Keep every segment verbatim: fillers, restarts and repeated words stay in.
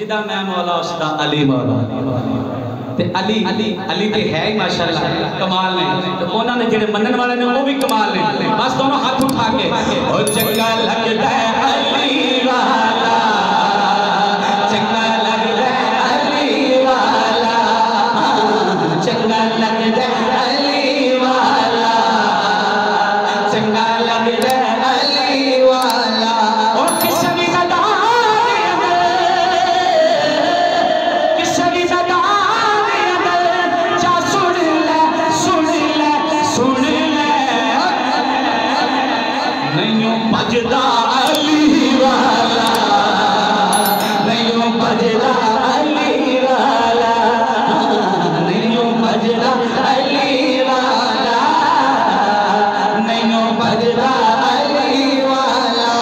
जिदा मैं मौला उसदा अली मौला ते अली अली अली ते है ही माशाअल्लाह कमाल ने ते उन्हां ने जेड़े मनन वाले ने वो भी कमाल ने। बस दोनों हाथ उठा के ओ चंगा लगदा है अली वाला, चंगा लगदा है अली वाला, चंगा लगदा है अली वाला, चंगा लगदा है अली वाला। और किसे भी बजदा अली वाला, नहीं बजदा अली वाला, नहीं बजदा अली वाला, नहीं बजदा अली वाला।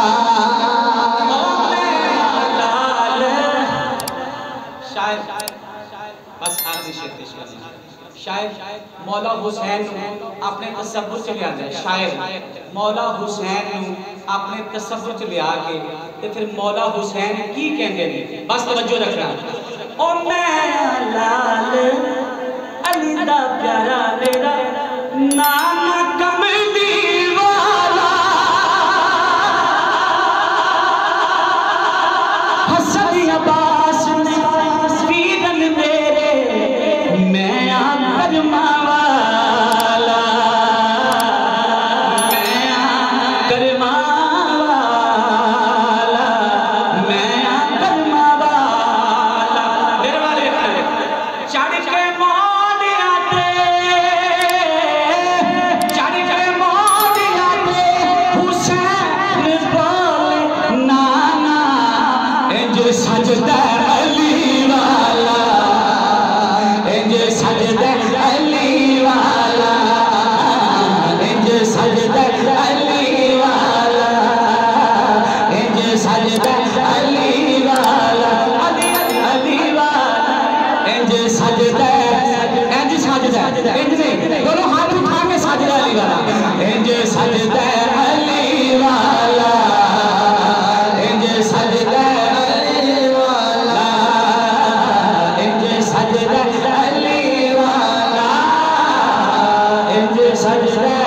शायर बस आखिरी शेर पेश करना। शायर मौला हुसैन अपने तसव्वुर च लिया है। शायर मौला हुसैन अपने तसव्वुर च लिया के ते फिर मौला हुसैन की कहंदे ने। बस तवज्जो रखना। ओ मैं लाल अली दा प्यारा मेरा नाम कमली वाला, हसन अब्बास ने पीरन मेरे मैं आकरमा वाला, मैं आकरमा वाला, मैं आकरमा वाला। मेरे वाले चढ़ के मोदिया ते, चढ़ के मोदिया ते हुसैन बोले नाना इंज सजदा अली वाला, इंज सजदा अली वाला, इंज सजदा अली वाला, इंज सजदा अली वाला, अली अली वाला, इंज सजदा इंज सजदा इंज नहीं दोनों हाथ उठा के सजदा अली वाला, इंज सजदा अली वाला, इंज सजदा अली वाला, इंज सजदा अली वाला, इंज सजदा